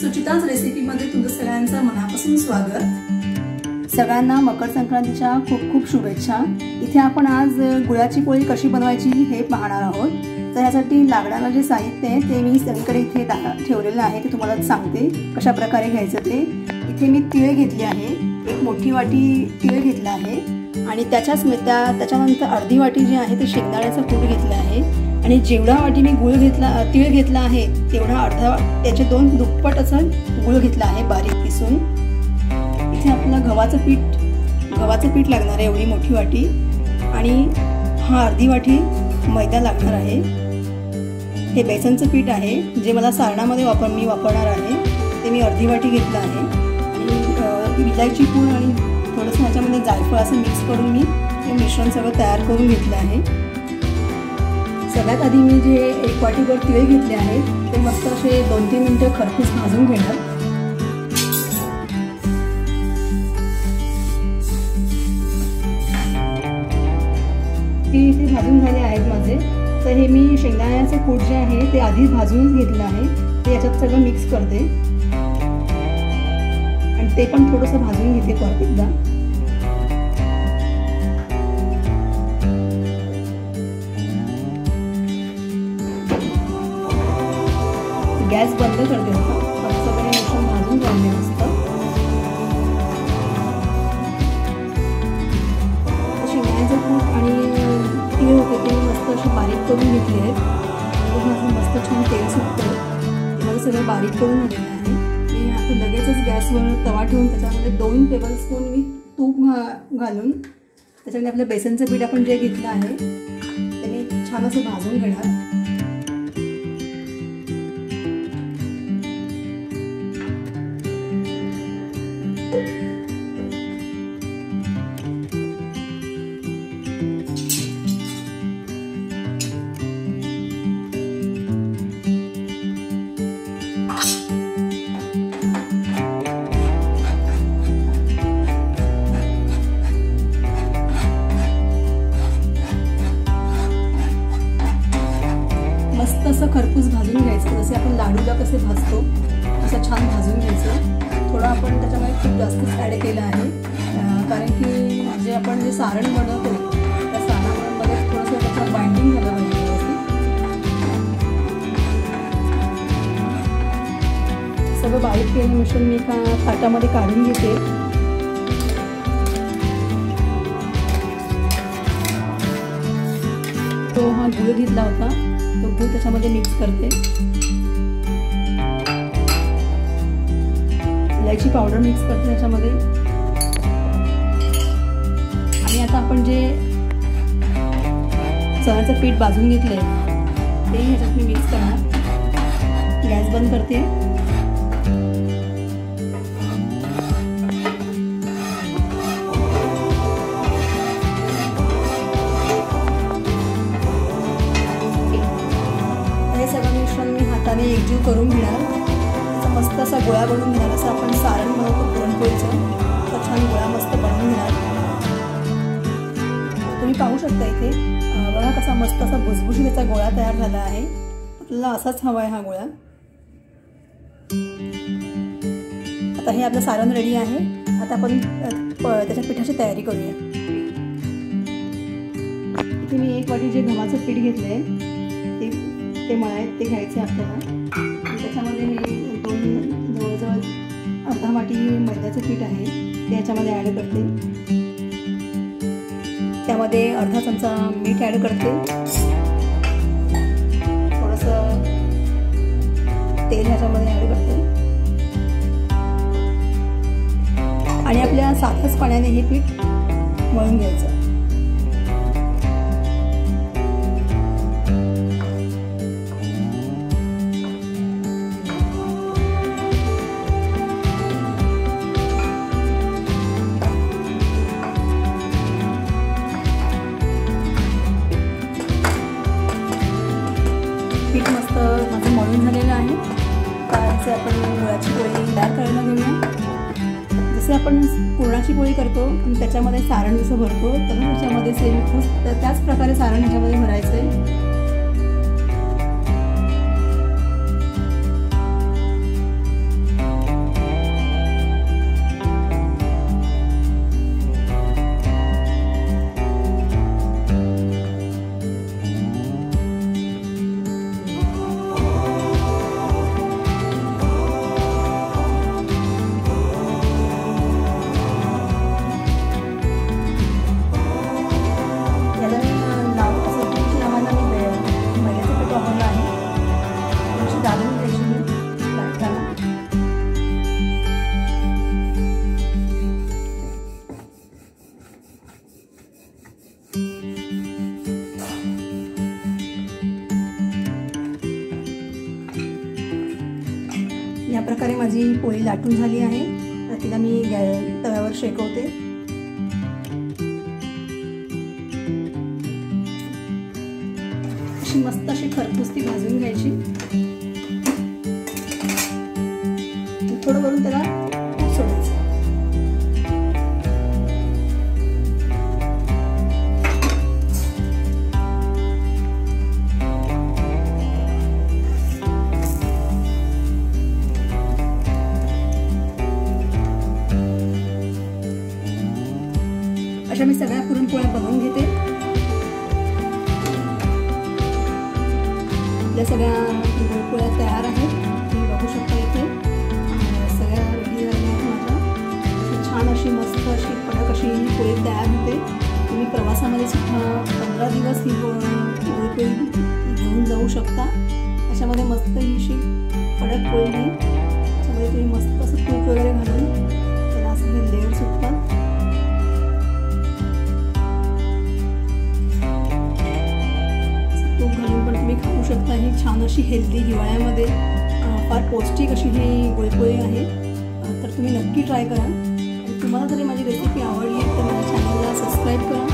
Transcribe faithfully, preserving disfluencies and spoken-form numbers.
सुचिताच रेसिपीमध्ये तुमचं सगळ्यांचं मनापासून स्वागत। सगळ्यांना मकर संक्रांतीच्या खूप खूप शुभेच्छा। इथे आपण आज गुळाची पोळी कशी बनवायची हे पाहणार आहोत। तर यासाठी लागणारं जे साहित्य आहे ते मी सगळीकडे इथे ठेवलेलं आहे, ते तुम्हाला सांगते कशा प्रकारे घ्यायचं ते। इथे मी तीळ घेतली आहे, एक मोठी वाटी तीळ घेतला आहे आणि त्याच्याच त्या त्याच्यानंतर अर्धी वाटी जी आहे ते शेंगदाण्याचं कूट घेतलं आहे आणि जेवढा वाटी मी गुळ घेतला तीळ घेतला आहे तेवढा अर्धा त्याचे दोन दुप्पट असं गुळ घेतला आहे बारीक किसून। इथे आपल्याला गव्हाचं पीठ गव्हाचं पीठ लागणार आहे एवढी मोठी वाटी आणि हा अर्धी वाटी मैदा लागणार आहे। हे बेसनचं पीठ आहे जे मला सारणामध्ये वापर मी वापरणार आहे, ते मी अर्धी वाटी घेतलं आहे आणि इलायची पूड आणि थोडंसं ह्याच्यामध्ये जायफळ असं मिक्स करून मी हे मिश्रण सगळं तयार करून घेतलं आहे। सगळ्यात आधी मी जे एक वाटीभर तीळ घेतले आहेत ते मस्त असे दोन तीन मिनटं खरपूस भाजून घेणार। तीळ इथे भाजून झाले आहेत माझे। तर हे मी शेंगदाण्याचं कूट जे आहे ते आधी भाजून घेतलं आहे, ते याच्यात सगळं मिक्स करते आणि ते पण थोडंसं भाजून घेते परत एकदा। गॅस बंद करते होता, सगळं मिश्रण भाजून घ्यायला असतं। शेंगदाण्याचं कूट आणि तीळ होते ते मस्त असे बारीक करून घेतले आहेत, मस्त छान तेल सुटतं, ते मला सगळं बारीक करून झालेलं आहे। मी आता लगेचच गॅसवर तवा ठेवून त्याच्यामध्ये दोन टेबलस्पून मी तूप घालून त्याच्यामध्ये आपलं बेसनचं पीठ आपण जे घेतलं आहे ते मी छान असं भाजून घेणार। मस्त असं खरपूस भाजून घ्यायचं, जसे आपण लाडूला कसे भाजतो तसं छान भाजून घ्यायचं। थोडं आपण त्याच्यामध्ये खूप जास्तच ॲड केलं आहे, कारण की जे आपण जे सारण बनवतो त्या सारणामध्ये थोडंसं त्याचं बाइंडिंग झालं पाहिजे व्यवस्थित। सगळं बारीक केलेलं मिश्रण मी एका ताटामध्ये काढून घेते। तो हा गुळ घेतला होता तो गुळ त्याच्यामध्ये मिक्स करते, इलायची पावडर मिक्स करते त्याच्यामध्ये आणि आता आपण जे चण्याचं पीठ भाजून घेतलंय ते ह्याच्यात मी मिक्स करणार। गॅस बंद करते। हाताने एकजीव करून घेणार, त्याचा मस्त असा गोळा बनवून घेणार, असं आपण सारण बनवतो पुरणपोळीचं तर छान गोळा मस्त बनवून घेणार। तुम्ही पाहू शकता इथे बघा कसा मस्त असा भुसभुशीत त्याचा गोळा तयार झाला आहे। आपल्याला असाच हवा आहे हा गोळा। आता हे आपलं सारण रेडी आहे, आता आपण त्याच्या पिठाची तयारी करूया। इथे मी एक वाटी जे गव्हाचं पीठ घेतलंय ते ते मळायत ते घ्यायचे आपल्याला आणि त्याच्यामध्ये मी दोन जवळजवळ अर्धा वाटी मैद्याचं पीठ आहे ते याच्यामध्ये ॲड करते। त्यामध्ये अर्धा चमचा मीठ ॲड करते, थोडंसं तेल ह्याच्यामध्ये ॲड करते आणि आपल्या साध्याच पाण्याने हे पीठ मळून घ्यायचं। पीठ मस्त माझं मळून झालेलं आहे, त्याचे आपण गुळाची पोळी तयार करायला घेऊया। जसे आपण पुरणाची पोळी करतो आणि त्याच्यामध्ये सारण जसं भरतो तसं त्याच्यामध्ये सेम त्याच प्रकारे सारण ह्याच्यामध्ये भरायचं आहे। प्रकारे माझी पोळी लाटून झाली आहे. तर तिला मी गॅ तव्यावर शेकवते. अशी मस्त अशी खरपूस ती भाजून घ्यायची. थोडं वरून त्याला सोडायचं. अशा मी सगळ्या पुरणपोळ्या बनवून घेते. आपल्या सगळ्या पुरणपोळ्या तयार आहेत. तुम्ही बघू शकता इथे सगळ्या रेडी झाल्या आहेत माझ्या. छान अशी मस्त अशी कडक अशी पोळी तयार होते. तुम्ही प्रवासामध्ये सुद्धा पंधरा दिवस ही पोळी पोळी घेऊन जाऊ शकता. त्याच्यामध्ये मस्त ही अशी कडक पोळी नाही, त्याच्यामध्ये तुम्ही मस्त असं तूप वगैरे घालून त्याला असं हे लेअर सुटतात. खाऊ शकता. ही छान अशी हेल्दी हिवाळ्यामध्ये फार पौष्टिक अशी ही गुळपोळी आहे. तर तुम्ही नक्की ट्राय करा. तुम्हाला जरी माझी रेसिपी आवडली तर माझ्या चॅनलला सबस्क्राईब करा.